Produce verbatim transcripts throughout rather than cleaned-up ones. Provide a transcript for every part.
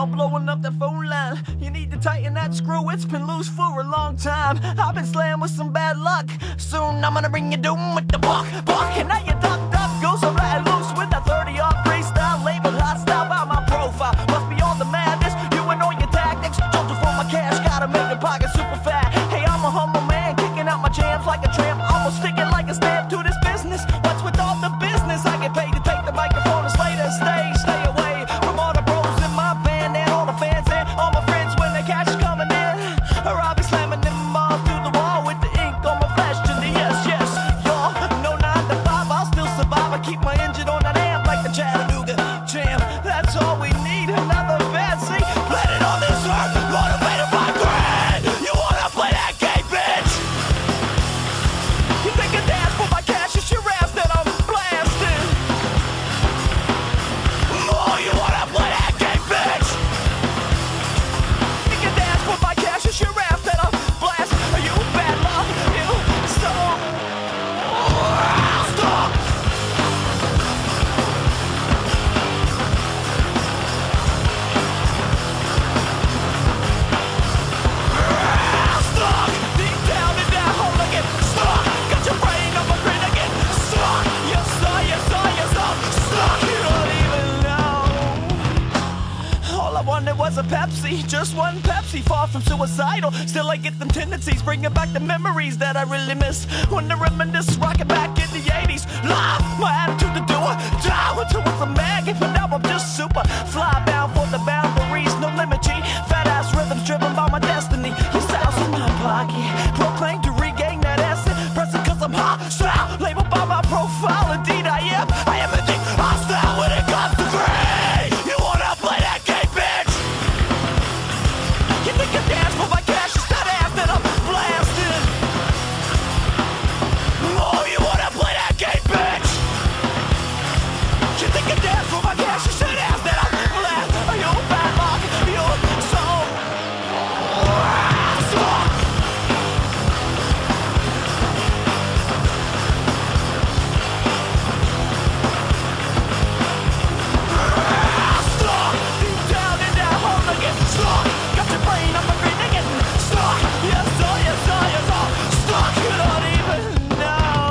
now, blowing up the phone line. You need to tighten that screw, it's been loose for a long time. I've been slammed with some bad luck. Soon I'm gonna bring you doom with the buck, buck. And now you duck, duck, goose, I'm letting loose with that thirty off freestyle. Labeled hostile by my profile. Must be all the madness, you and all your tactics. Soldier for my cash, gotta make the pocket super fat. Hey, I'm a humble man, kicking out my jams like a tramp. Almost sticking like a stamp to this business. What's with all the business? I get paid to take the microphone and slay the stage. Stay away from all the bros in my band and all the fans and all my friends when the cash is coming in. Or I'll be slamming them balls through the wall with the ink on my flesh. And the yes, yes, y'all. No nine to five, I'll still survive. I keep my engine on that amp like the Chattanooga jam. That's all we need, another fancy. Let it on this earth, motivated by greed. You wanna play that game, bitch? You think a dance for my cash is your ass that I'm blasting? Oh, you wanna play that game, bitch? You can dance for my cash is your ass that I'm blasting. Are you bad luck? You so stop. Stuck deep down in that hole again. Stuck, got your brain on my brain again. Stuck, yes sir, yes sir, yes sir. Stuck, you don't even know. All I wanted was a Pepsi, just one Pepsi. Far from suicidal, still I get them tendencies, bringing back the memories that I really miss. When to reminisce, rocking back in the eighties. Lie, my attitude to do it, down until it's a maggot. But now I'm just super fly bound for the boundaries, no limit G. Fat ass rhythms driven by my destiny. Your style's in my pocket, proclaim to regain that essence. Pressing cause I'm hot, style, labeled by my profile. Indeed I am, I am indeed hostile when it comes to greed. You wanna play that game, bitch? You think you dance for my cash, it's that ass that I'm blasting. Oh, you wanna play that game, bitch? You think you dance for my cash, it's that ass that I'm blasting. Are you bad luck? You so stop. Stuck deep down in that hole again. Stuck, got your brain on my brain again. Stuck, yes sir, yes sir, yes sir. Stuck, you don't even know.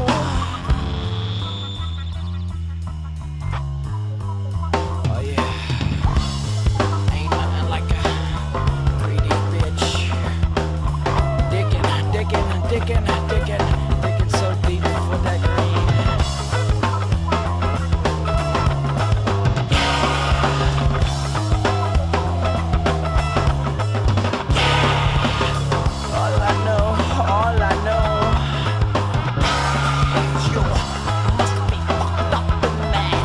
Oh yeah, ain't nothing like a greedy bitch. Digging, digging, digging, digging, digging so deep for that green. All I know, all I know is you must be fucked up and mad.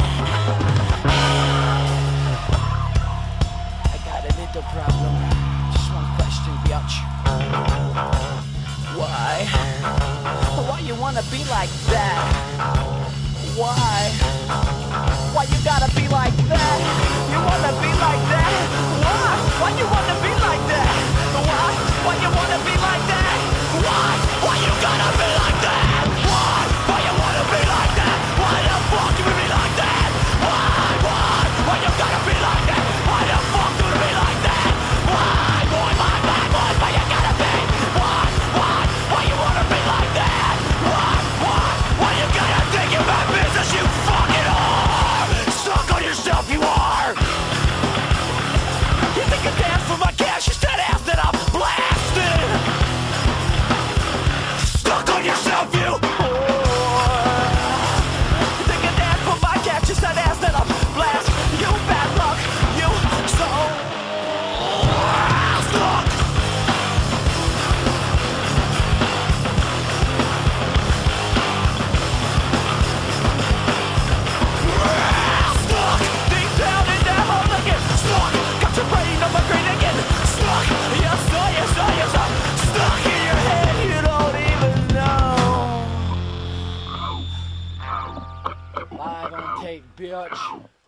I got a little problem. Just one question, biatch. Why? Why you wanna be like that? Why? Why you gotta be like that? You wanna be like that? Why? Why you wanna be like that? Why? Why you wanna be like that? Why? Why you gotta be like that? Why? Why you wanna be like that? Why the fuck you be like that? Why? Why? Why you gotta be like that? Why the fuck you be like that? Why? Boy, my bad boy, why you gotta be? Why? Why? Why you wanna be like that? Why? Why? Why you gotta think about business, you fucking whore? Stuck on yourself, you are. You think you dance for my cash, it's that ass that I'm blasting. Stuck on yourself, you whore. You think you dance for my cash, it's that ass that I'm blasting. You bad luck, you so stuck. Stuck deep down in that hole again. Stuck, got your brain on my brain again. Stuck, yes sir, yes sir, yes sir. Stuck in your head, you don't even know. Live on tape, bitch.